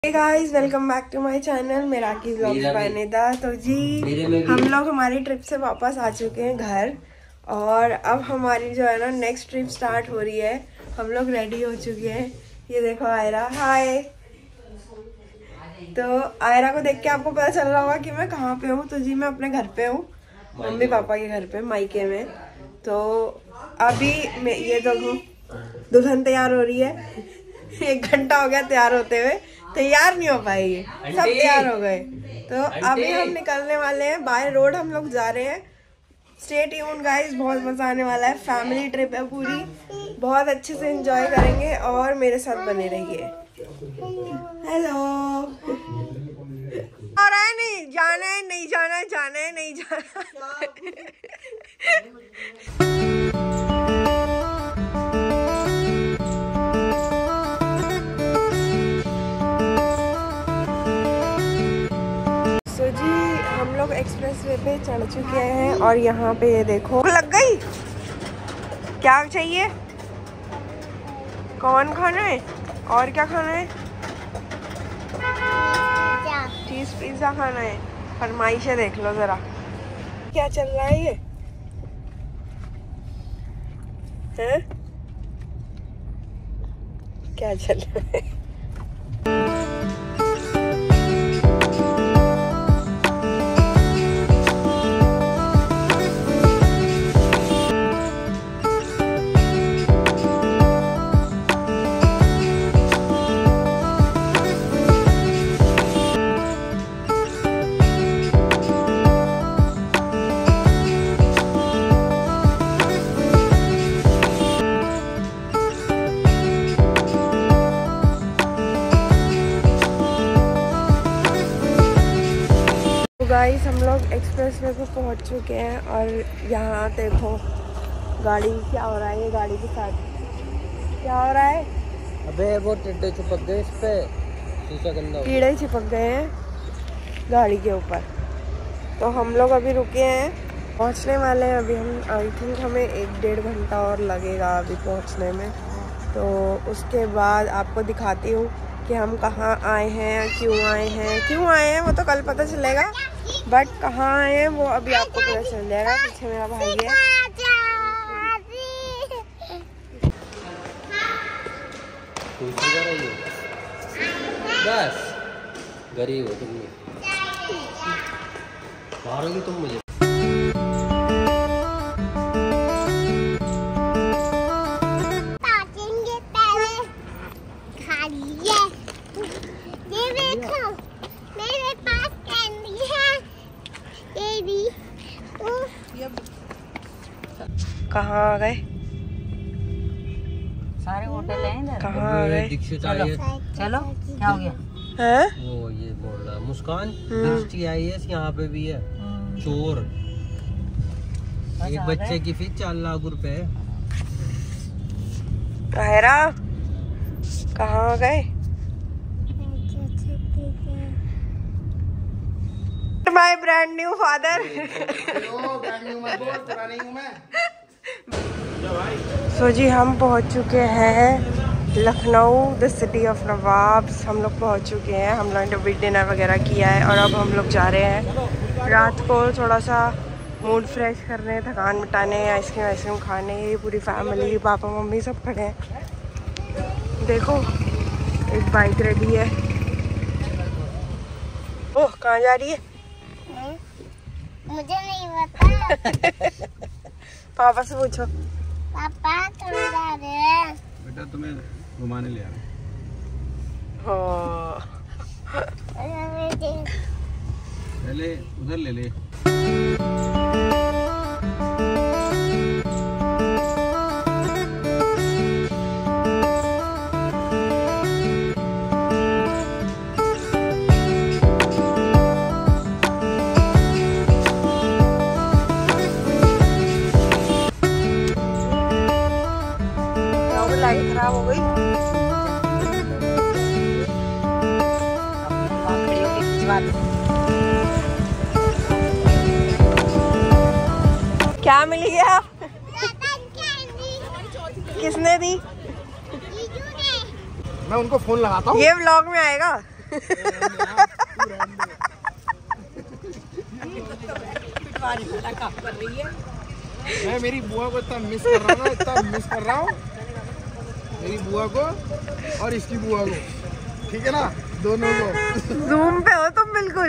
Hey guys, welcome back to my channel मेरा की vlogs bye Nida. तो जी हम लोग हमारी ट्रिप से वापस आ चुके हैं घर और अब हमारी जो है ना नेक्स्ट ट्रिप स्टार्ट हो रही है। हम लोग रेडी हो चुके हैं। ये देखो आयरा, हाय। तो आयरा को देख के आपको पता चल रहा होगा कि मैं कहाँ पे हूँ। तो जी मैं अपने घर पे हूँ, मम्मी पापा के घर पे, मायके में। तो अभी मैं ये देखो दुल्हन तैयार हो रही है। 1 घंटा हो गया तैयार होते हुए, तैयार नहीं हो पाई है, सब तैयार हो गए। तो अभी हम निकलने वाले हैं, बाय रोड हम लोग जा रहे हैं। स्टे ट्यून्ड गाइस, बहुत मजा आने वाला है। फैमिली ट्रिप है पूरी, बहुत अच्छे से एंजॉय करेंगे और मेरे साथ बने रहिए। हेलो, और है नहीं जाना है, नहीं जाना है, जाना है नहीं जाना। हम लोग एक्सप्रेस वे पे चढ़ चुके हैं और यहाँ पे ये देखो लग गई। क्या चाहिए, कौन खाना है और क्या खाना है? चीज पिज्जा खाना है। फरमाइशें देख लो जरा, क्या चल रहा है ये है? क्या चल रहा है? गाइस हम लोग एक्सप्रेस वे पे पहुंच चुके हैं और यहाँ देखो गाड़ी, क्या हो रहा है ये गाड़ी के साथ, क्या हो रहा है? अबे वो टिड्डे चिपक गए, इस पे शीशा गंदा, कीड़े चिपक गए हैं गाड़ी के ऊपर। तो हम लोग अभी रुके हैं, पहुंचने वाले हैं अभी हम। आई थिंक हमें 1-1.5 घंटा और लगेगा अभी पहुंचने में। तो उसके बाद आपको दिखाती हूँ कि हम कहाँ आए हैं, क्यों आए हैं वो तो कल पता चलेगा, बट कहाँ आए हैं वो अभी आपको पता चल जाएगा। पीछे मेरा भाई है। बस गरीब हो तुम, मारोगी तुम मुझे। कहाँ आ गए? सारे होटल हैं इधर। कहाँ आ गए? चलो क्या हो गया? हैं? वो ये बोल रहा मुस्कान, दृष्टि IAS यहाँ पे भी है। चोर, एक बच्चे की फीस 4 लाख रुपए। आयरा कहाँ आ गए? My brand new father. So जी हम पहुंच चुके हैं Lucknow, the city of nawabs. हम लोग पहुंच चुके हैं, हम लोगों ने भी डिनर वगैरह किया है और अब हम लोग जा रहे हैं रात को थोड़ा सा मूड फ्रेश करने, थकान मिटाने, आइसक्रीम खाने। ये पूरी फैमिली, पापा मम्मी सब खड़े हैं। देखो एक बाइक रेडी है। ओह कहाँ जा रही है? मुझे नहीं पता। पापा से पूछो। पापा कहाँ जा रहे हैं? बेटा तुम्हें घुमाने ले आ रहे हैं। पहले उधर ले ले। लाइट खराब हो गई। क्या मिल गया? किसने दी? मैं उनको फोन लगाता हूँ। ये व्लॉग में आएगा। मैं मेरी बुआ को इतना मिस कर रहा हूँ ना, इतना मिस कर रहा हूँ मेरी बुआ को और इसकी बुआ को, ठीक है ना, दोनों को। जूम पे हो तुम बिल्कुल।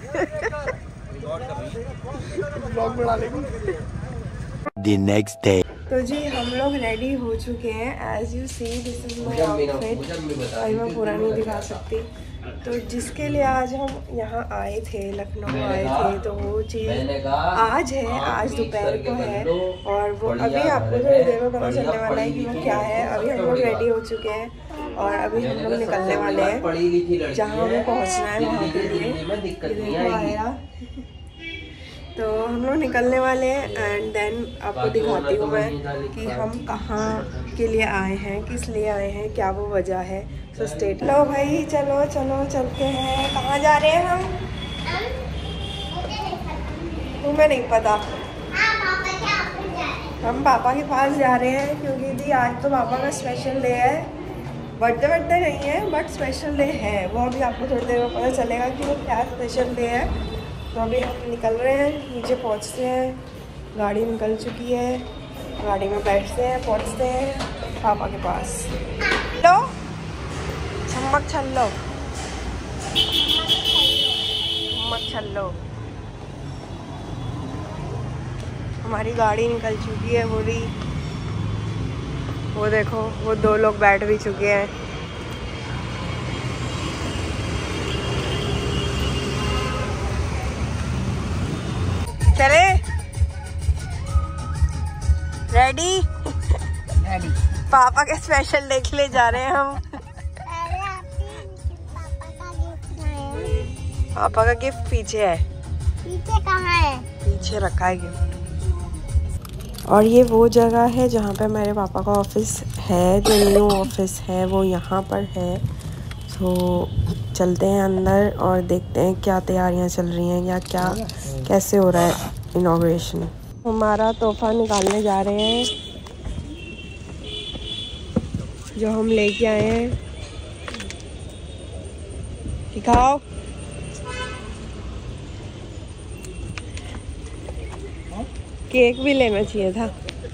The next day. तो जी हम लोग रेडी हो चुके हैं। As you see this is my outfit. अभी मैं पूरा नहीं दिखा सकती। तो जिसके लिए आज हम यहाँ आए थे, लखनऊ आए थे, तो वो चीज़ आज है, आज दोपहर को है। और वो अभी आपको थोड़ी देर में पता चलने वाला है कि वो क्या है। अभी हम लोग रेडी हो चुके हैं और अभी हम लोग निकलने वाले हैं जहाँ हमें पहुँचना है वहाँ के लिए। देखो आया, तो हम लोग निकलने वाले हैं एंड देन आपको दिखाती हूँ मैं कि हम कहाँ के लिए आए हैं, किस लिए आए हैं, क्या वो वजह है। सो स्टेट लो भाई, चलो चलो चलते हैं। कहाँ जा रहे हैं हम? तुम्हें नहीं पता। हम पापा के पास जा रहे हैं क्योंकि दी आज तो पापा का स्पेशल डे है। बर्थडे नहीं है बट स्पेशल डे है। वो अभी आपको थोड़ी देर में पता चलेगा कि वो क्या स्पेशल डे है। तो अभी हम निकल रहे हैं, नीचे पहुंचते हैं। गाड़ी निकल चुकी है, गाड़ी में बैठते हैं, पहुंचते हैं पापा के पास। लो चम्मच छल्लो, चम्मच छल्लो। हमारी गाड़ी निकल चुकी है पूरी। वो देखो, वो दो लोग बैठ भी चुके हैं। चले रेडी? रेडी। पापा के स्पेशल डे के लिए जा रहे हैं हम। पापा का गिफ्ट पीछे है। पीछे कहाँ है? पीछे रखा है गिफ्ट। और ये वो जगह है जहाँ पे मेरे पापा का ऑफिस है। जो न्यू ऑफिस है वो यहाँ पर है। तो चलते हैं अंदर और देखते हैं क्या तैयारियाँ चल रही हैं या क्या कैसे हो रहा है इनॉग्रेशन। हमारा तोहफा निकालने जा रहे हैं जो हम लेके आए हैं। दिखाओ। केक भी लेना चाहिए था।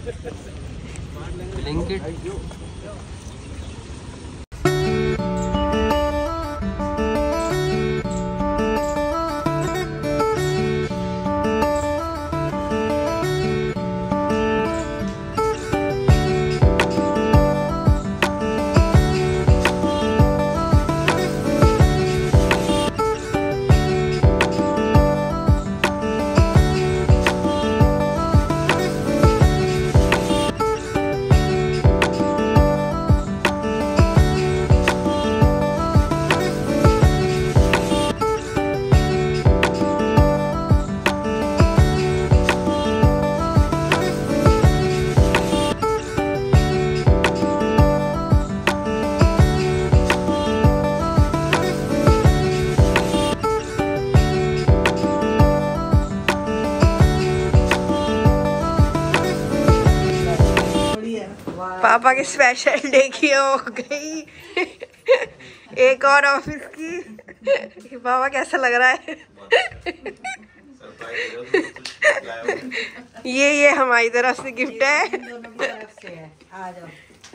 पापा के स्पेशल डे की हो गई एक और ऑफिस की। पापा कैसा लग रहा है? ये हमारी तरफ से गिफ्ट है। आ जाओ,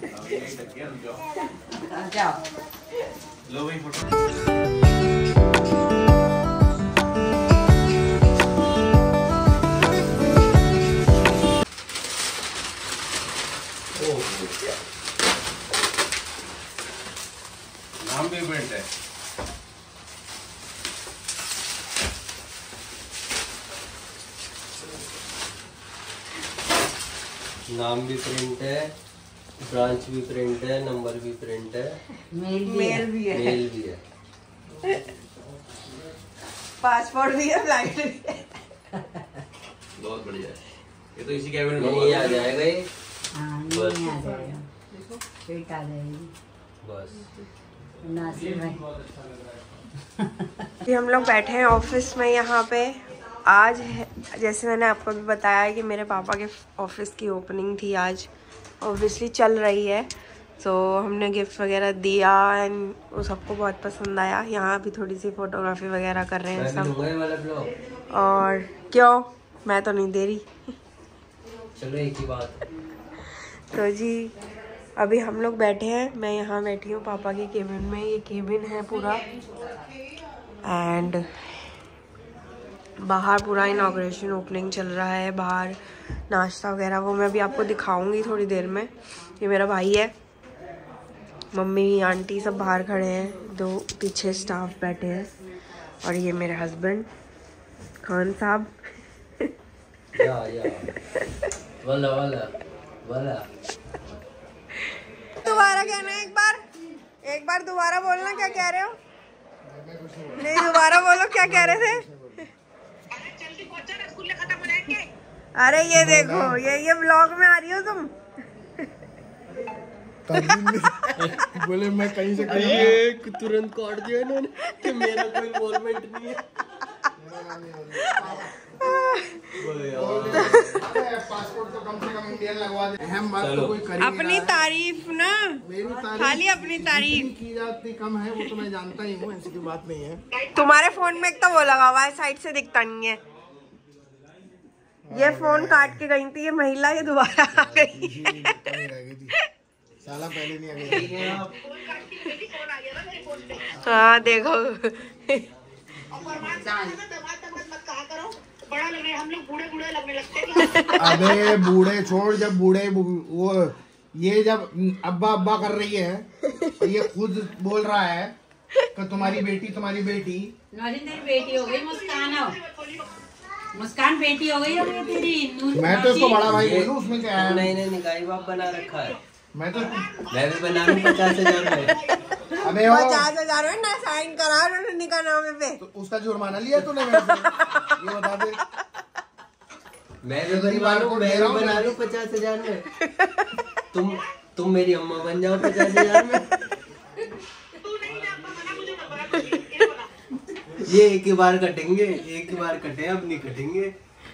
जाओ। लो भाई फोटो। नाम भी प्रिंट है। नाम भी प्रिंट है, ब्रांच भी प्रिंट है, नंबर भी प्रिंट है, मेल भी है, मेल भी है, पासपोर्ट भी है, फ्लाइट भी है। बहुत बढ़िया है। ये तो इसी कैबिन में नहीं आ जाएगा ये। हाँ, नहीं आ जाएगा, फिट आ जाएगी बस। नासिर भाई। हम लोग बैठे हैं ऑफिस में यहाँ पे। आज है, जैसे मैंने आपको भी बताया कि मेरे पापा के ऑफिस की ओपनिंग थी आज, ऑब्वियसली चल रही है। सो हमने गिफ्ट वगैरह दिया एंड वो सबको बहुत पसंद आया। यहाँ भी थोड़ी सी फोटोग्राफी वगैरह कर रहे हैं सब। और क्यों, मैं तो नहीं दे रही। चलो एक ही बात। तो जी अभी हम लोग बैठे हैं, मैं यहाँ बैठी हूँ पापा के केबिन में। ये केबिन है पूरा एंड बाहर पूरा इनॉग्रेशन ओपनिंग चल रहा है। बाहर नाश्ता वगैरह वो मैं अभी आपको दिखाऊंगी थोड़ी देर में। ये मेरा भाई है, मम्मी आंटी सब बाहर खड़े हैं, 2 पीछे स्टाफ बैठे हैं और ये मेरे हस्बैंड खान साहब। वाला वाला वाला। दोबारा कहना एक बार दोबारा बोलना, क्या कह रहे हो? नहीं दोबारा बोलो, क्या कह रहे थे? अरे ये देखो, ये व्लॉग में आ रही हो तुम। बोले मैं कहीं से ये तुरंत काट दिया इन्होंने कि मेरा कोई इन्वॉल्वमेंट नहीं है। पासपोर्ट तो कम से कम इंडियन लगवा दे। अहम बात तो कोई कर अपनी तारीफ ना, मेरी तारीफ खाली अपनी तारीफ की जाती कम है, वो तो मैं जानता ही हूँ, ऐसी कोई बात नहीं है। तुम्हारे फोन में एक तो वो लगा हुआ है, साइड से दिखता नहीं है। ये फोन काट के गई थी ये महिला, ये दोबारा आ गई। साला पहले नहीं आ गई। हाँ देखो अबे बूढ़े छोड़, जब बूढ़े वो ये जब अब्बा अब्बा कर रही है और ये खुद बोल रहा है कि तुम्हारी बेटी तेरी बेटी हो गई मुस्कान बेटी हो गई तेरी। मैं तो इसको बड़ा भाई बोलूं, उसमें क्या है? नहीं निकाही बाप बना रखा है। मैं भी बना लूं 50,000 में। अबे 50,000 में ना साइन करा उन्होंने निकाह नामे पे। तो उसका जुर्माना लिया तूने मेरे से? ये बता दे। मैं भी बना लूं 50,000 में। तुम मेरी अम्मा बन जाओ 50,000 में। ये एक ही बार कटेंगे, अब नहीं कटेंगे।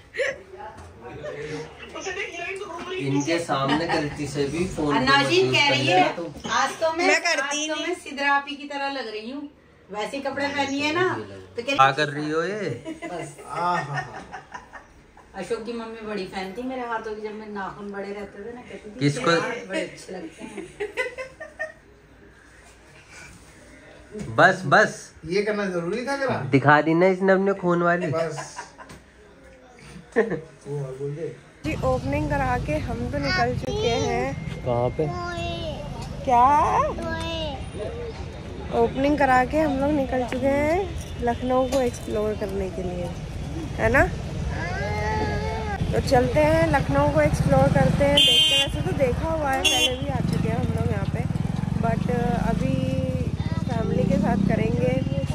इनके सामने गलती से भी फोन कह रही है आज तो मैं करती नहीं, मैं सिद्धरापी की तरह लग रही हूँ। वैसे कपड़े पहनी है ना तो क्या कर रही हो ये? अशोक की मम्मी बड़ी फैन थी मेरे हाथों की, जब मेरे नाखून बड़े रहते थे ना कहती थी किसको? बड़े अच्छे लगते हैं। बस ये करना जरूरी था करा? दिखा दी ना इसने अपने खून वाली। बस जी ओपनिंग करा के हम तो निकल चुके हैं। कहाँ पे? क्या ओपनिंग करा के हम लोग निकल चुके हैं लखनऊ को एक्सप्लोर करने के लिए, है ना? तो चलते हैं लखनऊ को एक्सप्लोर करते हैं, देखते हैं। वैसे तो देखा हुआ है, पहले भी आ चुके हैं हम लोग यहाँ पे, बट अभी फैमिली के साथ करेंगे,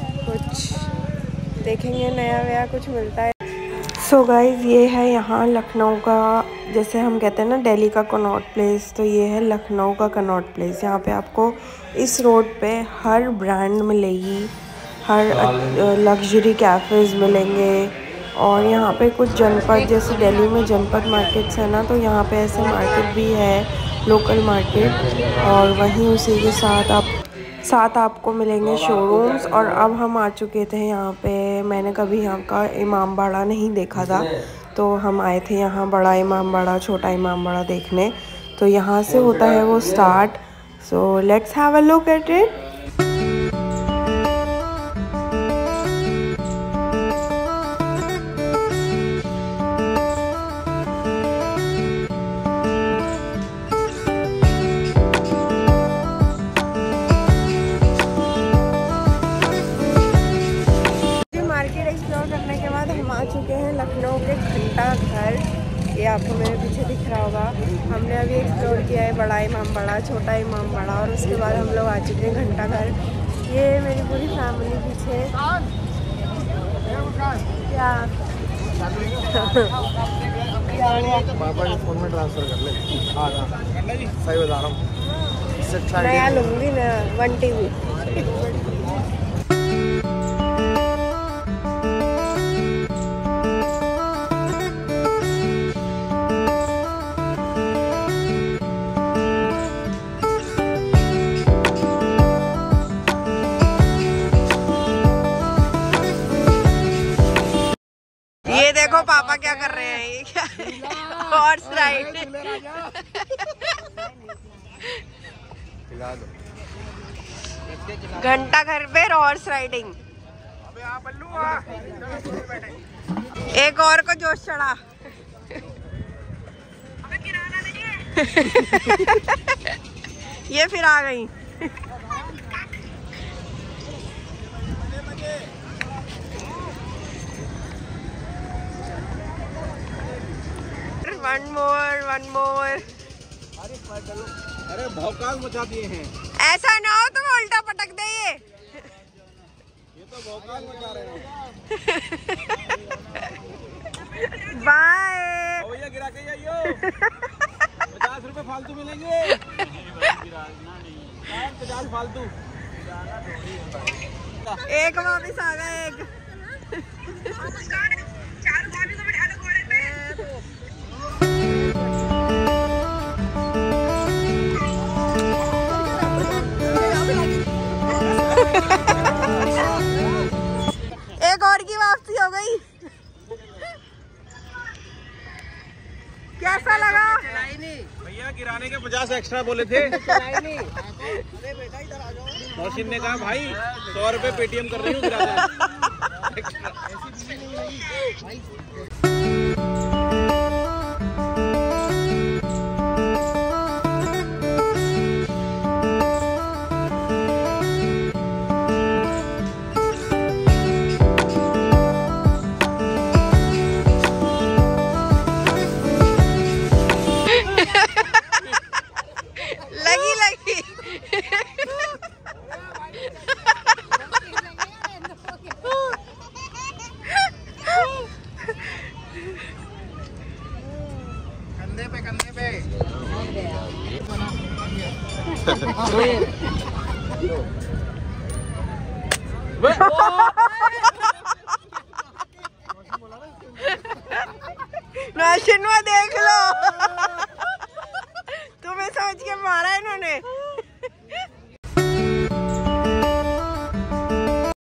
कुछ देखेंगे नया वया कुछ मिलता है। सो गाइज़ ये है यहाँ लखनऊ का, जैसे हम कहते हैं ना दिल्ली का कनॉट प्लेस, तो ये है लखनऊ का कनॉट प्लेस। यहाँ पे आपको इस रोड पे हर ब्रांड मिलेगी, हर लग्जरी कैफ़ेज़ मिलेंगे। और यहाँ पे कुछ जनपद, जैसे दिल्ली में जनपद मार्केट्स है ना, तो यहाँ पे ऐसे मार्केट भी है, लोकल मार्केट। और वहीं उसी के साथ आपको मिलेंगे शोरूम्स। और अब हम आ चुके थे यहाँ पे, मैंने कभी यहाँ का इमाम बाड़ा नहीं देखा था, तो हम आए थे यहाँ बड़ा इमाम बाड़ा, छोटा इमाम बाड़ा देखने। तो यहाँ से होता है वो start. So let's have a look at it. चुके हैं लखनऊ के घंटा घर, ये आपको मेरे पीछे दिख रहा होगा। हमने अभी एक्सप्लोर किया है बड़ा इमाम बाड़ा, छोटा इमाम बाड़ा, और उसके बाद हम लोग आ चुके हैं घंटा घर। ये मेरी पूरी फैमिली पीछे। क्या पापा के फोन में ट्रांसफर कर ले। सही बता रहा हूँ, नया लूँगी ना 1 TV। देखो पापा क्या कर रहे हैं, ये क्या हॉर्स राइड। घंटा घर पे हॉर्स राइडिंग। एक और को जोश चढ़ा। ये फिर आ गई। One more. अरे भौकाल मचा दिए हैं। ऐसा ना हो तुम उल्टा पटक दे। ये तो भौकाल मचा रहे हैं। बाय। भैया गिरा के जाइयो। 50 रुपए फालतू मिलेंगे। 50 फालतू। एक वापिस आ गया एक। एक और की वापसी हो गई। कैसा लगा? भैया गिराने के 50 एक्स्ट्रा बोले थे। मौसिन ने कहा भाई 100 रुपए पेटीएम कर रही हूँ गिरा दे। कंधे पे